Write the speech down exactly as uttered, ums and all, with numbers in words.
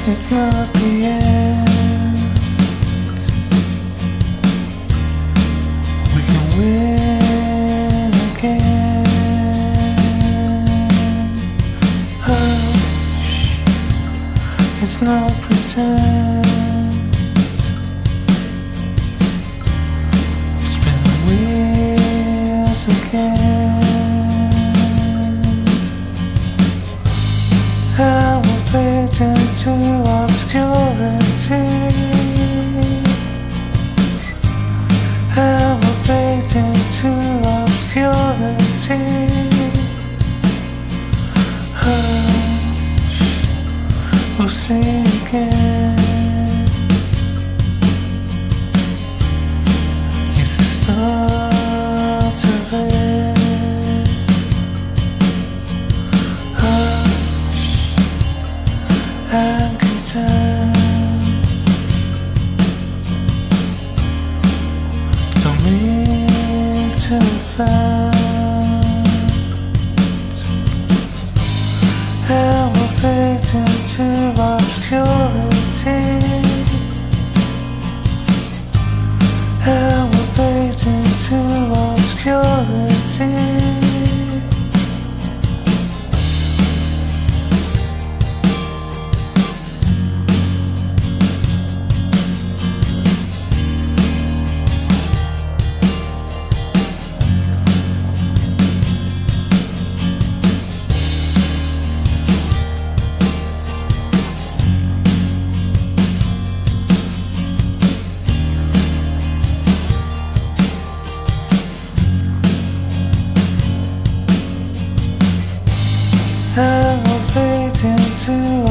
It's not the end. We can win again. Hush, it's not pretend. Spin the wheels again. I will fade into obscurity. I will fade into obscurity. Hush, we'll see again. It's the start of it. Hush, I'm content. Don't mean to offend. I will fade into obscurity. I will fade into obscurity. I will fade into